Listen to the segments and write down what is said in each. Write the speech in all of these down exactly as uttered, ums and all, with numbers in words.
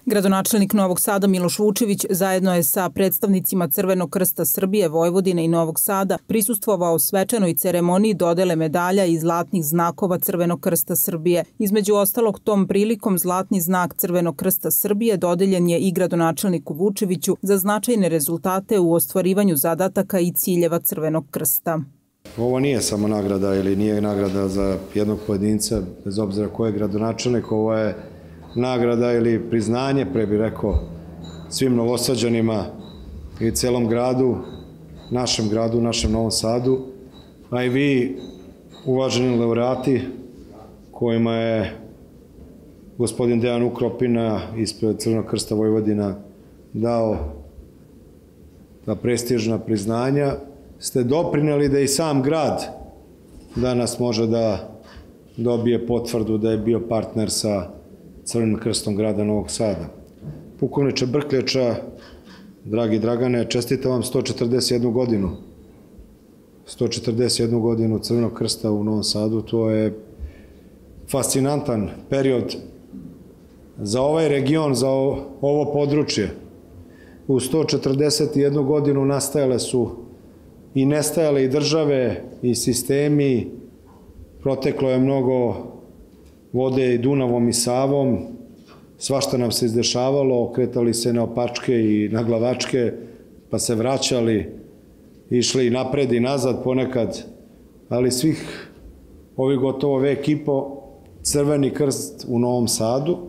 Gradonačelnik Novog Sada Miloš Vučević zajedno je sa predstavnicima Crvenog krsta Srbije, Vojvodine i Novog Sada prisustvovao svečanoj ceremoniji dodele medalja i zlatnih znakova Crvenog krsta Srbije. Između ostalog, tom prilikom zlatni znak Crvenog krsta Srbije dodeljen je i gradonačelniku Vučeviću za značajne rezultate u ostvarivanju zadataka i ciljeva Crvenog krsta. Ovo nije samo nagrada ili nije nagrada za jednog pojedinca, bez obzira ko je gradonačelnik, ovo je nagrada ili priznanje, pre bih rekao, svim Novosađanima i celom gradu, našem gradu, našem Novom Sadu, a i vi, uvaženi laureati, kojima je gospodin Dejan Ukropina ispred Crvenog krsta Vojvodina dao ta prestižna priznanja, ste doprineli da i sam grad danas može da dobije potvrdu da je bio partner sa Crvenim krstom grada Novog Sada. Pukovniče Brkljača, dragi Dragane, čestitam vam sto četrdeset jednu godinu. sto četrdeset jednu godinu Crvenog krsta u Novom Sadu, to je fascinantan period za ovaj region, za ovo područje. U sto četrdeset jednu godinu nastajale su i nestajale i države i sistemi, proteklo je mnogo vode i Dunavom i Savom, svašta nam se izdešavalo, okretali se na opačke i na glavačke, pa se vraćali, išli i napred i nazad ponekad, ali svih ovih gotovo vek i po Crveni krst u Novom Sadu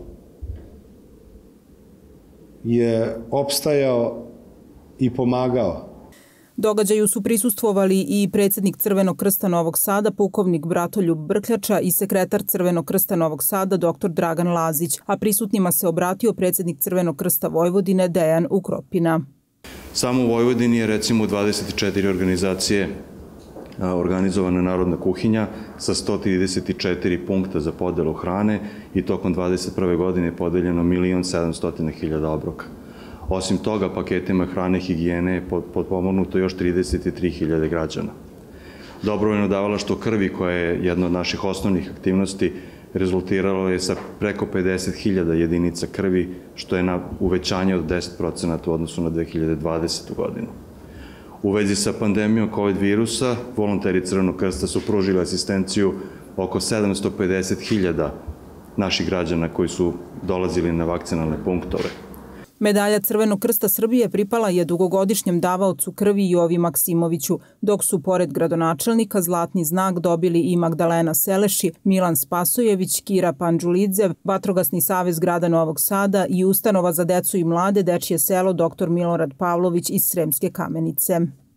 je opstajao i pomagao. Događaju su prisustvovali i predsjednik Crvenog krsta Novog Sada, pukovnik Bratoljub Brkljača i sekretar Crvenog krsta Novog Sada, doktor Dragan Lazić, a prisutnima se obratio predsjednik Crvenog krsta Vojvodine Dejan Ukropina. Samo u Vojvodini je recimo dvadeset četiri organizacije organizovana narodna kuhinja sa sto trideset četiri punkta za podelu hrane i tokom dvadeset prve godine je podeljeno milion sedamsto hiljada obroka. Osim toga, paketima hrane i higijene je potpomognuto još trideset tri hiljade građana. Dobrovoljno davalaštvo krvi, koja je jedna od naših osnovnih aktivnosti, rezultiralo je sa preko pedeset hiljada jedinica krvi, što je na uvećanje od deset procenata u odnosu na dve hiljade dvadesetu. godinu. U vezi sa pandemijom COVID virusa, volonteri Crvenog krsta su pružili asistenciju oko sedamsto pedeset hiljada naših građana koji su dolazili na vakcinalne punktove. Medalja Crvenog krsta Srbije pripala je dugogodišnjem davaocu krvi Jovi Maksimoviću, dok su pored gradonačelnika zlatni znak dobili i Magdalena Seleši, Milan Spasojević, Kira Pandžulidzev, Vatrogasni savez grada Novog Sada i Ustanova za decu i mlade Dečije selo doktor Milorad Pavlović iz Sremske Kamenice.